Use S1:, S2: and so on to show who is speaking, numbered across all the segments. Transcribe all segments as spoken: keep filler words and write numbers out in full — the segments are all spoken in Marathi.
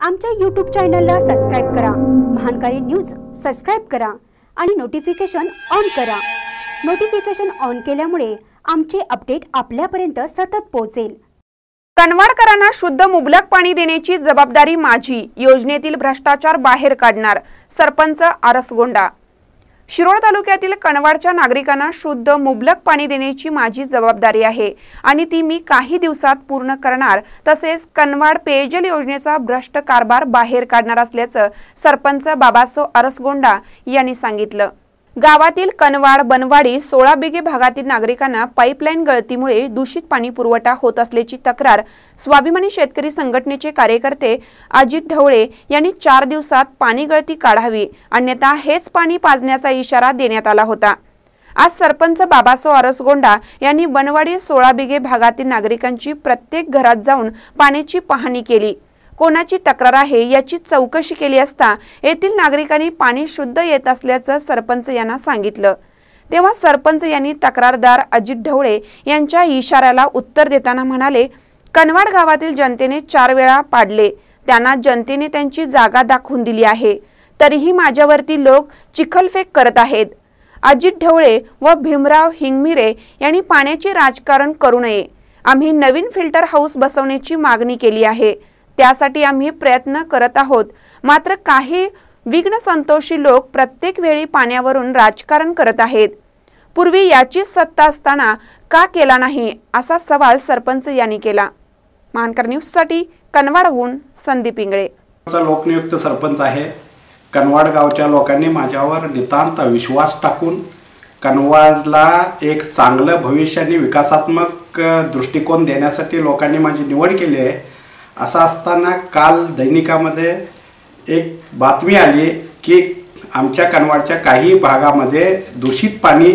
S1: आमच्या यूट्यूब चॅनलला सबस्क्राइब करा, महानकारी न्यूज सबस्क्राइब करा आणि नोटिफिकेशन ऑन करा। नोटिफिकेशन ऑन केल्यामुळे आमचे अपडेट आपल्यापर्यंत सतत पोहोचेल।
S2: कनवाडकरांना शुद्ध मुबलक पाणी देण्याची जबाबदारी माझी, योजनेतील भ्रष्टाचार बाहेर काढणार, सरपंच आरसगोंडा। शिरोळ तालुक्यातील कनवाडच्या नागरिकांना शुद्ध मुबलक पाणी देण्याची माझी जबाबदारी आहे आणि ती मी काही दिवसात पूर्ण करणार, तसेच कनवाड पेयजल योजनेचा भ्रष्ट कारभार बाहेर काढणार असल्याचं सरपंच बाबासो आरसगोंडा यांनी सांगितलं। गावातील कनवाड बनवाडी सोळा बिघे भागातील नागरिकांना पाईपलाईन गळतीमुळे दूषित पाणी पुरवठा होत असल्याची तक्रार स्वाभिमानी शेतकरी संघटनेचे कार्यकर्ते अजित ढवळे यांनी चार दिवसात पाणी गळती काढावी, अन्यथा हेच पाणी पाजण्याचा इशारा देण्यात आला होता। आज सरपंच बाबासो आरसगोंडा यांनी बनवाडी सोळा बिघे भागातील नागरिकांची प्रत्येक घरात जाऊन पाण्याची पाहणी केली, कोणाची तक्रार आहे याची चौकशी केली असता येथील नागरिकांनी पाणी शुद्ध येत असल्याचं सरपंच यांना सांगितलं। तेव्हा सरपंच यांनी तक्रारदार अजित ढवळे यांच्या इशाऱ्याला उत्तर देताना म्हणाले, कनवाड गावातील जनतेने चार वेळा पाडले, त्यांना जनतेने त्यांची जागा दाखवून दिली आहे, तरीही माझ्यावरती लोक चिखलफेक करत आहेत। अजित ढवळे व भीमराव हिंगमिरे यांनी पाण्याचे राजकारण करू नये, आम्ही नवीन फिल्टर हाऊस बसवण्याची मागणी केली आहे, त्यासाठी आम्ही प्रयत्न करत आहोत, मात्र काही विघ्न संतोषी लोक प्रत्येक वेळी पाण्यावरून राजकारण करत आहेत। पूर्वी याची सत्ता असताना का केला नाही असा सवाल सरपंच यांनी केला। महानकर न्यूज साठी कनवाडहून संदीप इंगळे।
S3: लोकनियुक्त सरपंच आहे। कनवाड गावच्या लोकांनी माझ्यावर नितांत विश्वास टाकून कनवाडला एक चांगलं भविष्य आणि विकासात्मक दृष्टिकोन देण्यासाठी लोकांनी माझी निवड केली आहे। असं असताना काल दैनिकामध्ये एक बातमी आली की आमच्या कनवाडच्या काही भागामध्ये दूषित पाणी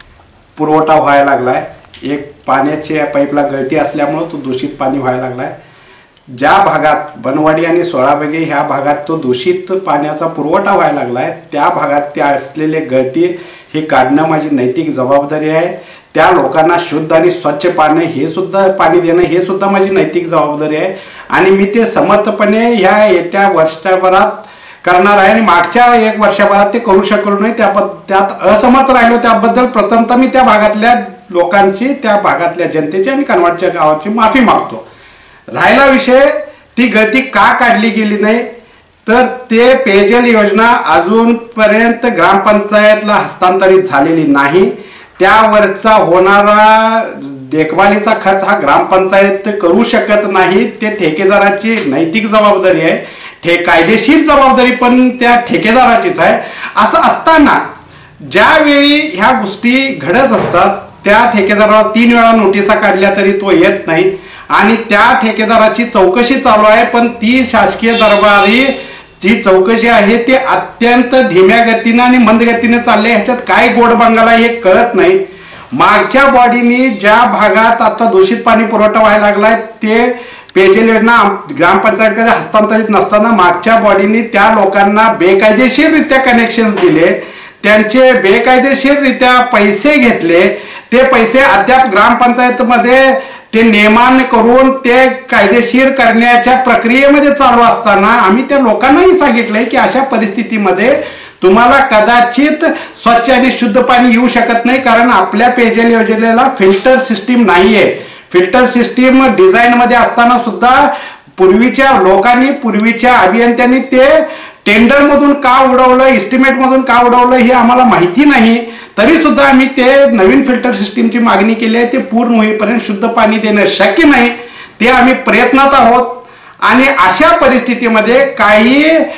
S3: पुरवठा व्हायला लागला आहे। एक पाण्याच्या पाईपला गळती असल्यामुळे तो दूषित पाणी व्हायला लागला आहे। ज्या भागात बनवाडी आणि सोळा बिघे ह्या भागात तो दूषित पाण्याचा पुरवठा व्हायला लागला आहे, त्या भागात त्या असलेले गळती हे काढणं माझी नैतिक जबाबदारी आहे। त्या लोकांना शुद्ध आणि स्वच्छ पाणी हे सुद्धा पाणी देणं हे सुद्धा माझी नैतिक जबाबदारी आहे आणि मी ते समर्थपणे ह्या येत्या वर्षभरात करणार आहे। आणि मागच्या एक वर्षभरात ते करू शकलो नाही, त्या त्यात असमर्थ राहिलो, त्याबद्दल प्रथमतः मी त्या भागातल्या लोकांची, त्या भागातल्या जनतेची आणि कनवाडच्या गावाची माफी मागतो। राहिला विषय ती गळती का काढली गेली नाही, तर ते पेयजल योजना अजूनपर्यंत ग्रामपंचायतला हस्तांतरित झालेली नाही। त्यावरचा होणारा देखभालीचा खर्च हा ग्रामपंचायत करू शकत नाही, ते ठेकेदाराची नैतिक जबाबदारी आहे, ठे कायदेशीर जबाबदारी पण त्या ठेकेदाराचीच आहे। असं असताना ज्यावेळी ह्या गोष्टी घडत असतात त्या ठेकेदाराला तीन वेळा नोटिसा काढल्या तरी तो येत नाही आणि त्या ठेकेदाराची चौकशी चालू आहे, पण ती शासकीय दरबारी जी चौकशी आहे ते अत्यंत धीम्या गतीने आणि मंद गतीने चालले। ह्याच्यात काय गोड बंगाला हे कळत नाही। मागच्या बॉडीनी ज्या भागात आता दूषित पाणी पुरवठा व्हायला लागलाय ते पेयजल योजना ग्रामपंचायतकडे हस्तांतरित नसताना मागच्या बॉडीनी त्या लोकांना बेकायदेशीररित्या कनेक्शन्स दिले, त्यांचे बेकायदेशीररित्या पैसे घेतले, ते पैसे अद्याप ग्रामपंचायतमध्ये ते नियमान करून ते कायदेशीर करण्याच्या प्रक्रियेमध्ये चालू असताना आम्ही त्या लोकांनाही सांगितलंय की अशा परिस्थितीमध्ये तुम्हाला कदाचित स्वच्छ आणि शुद्ध पाणी येऊ शकत नाही, कारण आपल्या पेयजल योजनेला फिल्टर सिस्टीम नाहीये। फिल्टर सिस्टीम डिझाईन मध्ये असताना सुद्धा पूर्वीच्या लोकांनी, पूर्वीच्या अभियंत्यांनी ते टेंडर मधून का उडवलं, एस्टिमेट मधून का उडवलं हे आम्हाला माहिती नाही, तरी सुद्धा आम्ही ते नवीन फिल्टर सिस्टीमची मागणी केली आहे। ते पूर्ण होईपर्यंत शुद्ध पाणी देणं शक्य नाही, ते आम्ही प्रयत्नात आहोत। आणि अशा परिस्थितीमध्ये काही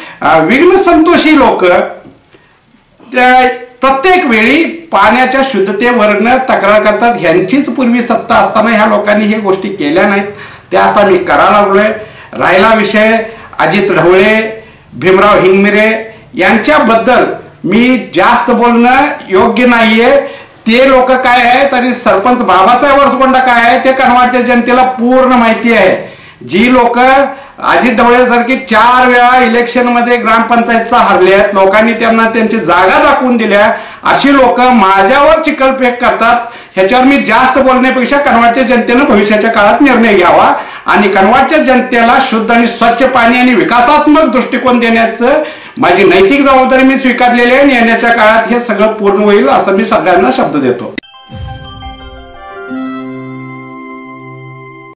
S3: विघ्न संतोषी लोक प्रत्येक वेळी पाण्याच्या शुद्धतेवरनं तक्रार करतात। ह्यांचीच पूर्वी सत्ता असताना ह्या लोकांनी हे गोष्टी केल्या नाहीत, त्या आता मी करायला लागलोय। राहिला विषय अजित ढवळे, भीमराव हिंगमिरे यांच्याबद्दल मी जास्त बोलणं योग्य नाहीये। ते लोक काय आहे तरी सरपंच बाबासाहेब आरसगोंडा काय आहे ते कनवाडच्या जनतेला पूर्ण माहिती आहे। जी लोक अजित ढवळेसारखी चार वेळा इलेक्शन मध्ये ग्रामपंचायतचा हरले आहेत, लोकांनी त्यांना त्यांची जागा दाखवून दिल्या, अशी लोक माझ्यावर चिखलफेक करतात. ह्याच्यावर मी जास्त बोलण्यापेक्षा कनवाडच्या जनतेनं भविष्याच्या काळात निर्णय घ्यावा आणि कनवाडच्या जनतेला शुद्ध आणि स्वच्छ पाणी आणि विकासात्मक दृष्टिकोन देण्याचं माझी नैतिक जबाबदारी मी स्वीकारलेली आहे आणि येण्याच्या काळात हे सगळं पूर्ण होईल असं मी सगळ्यांना शब्द देतो.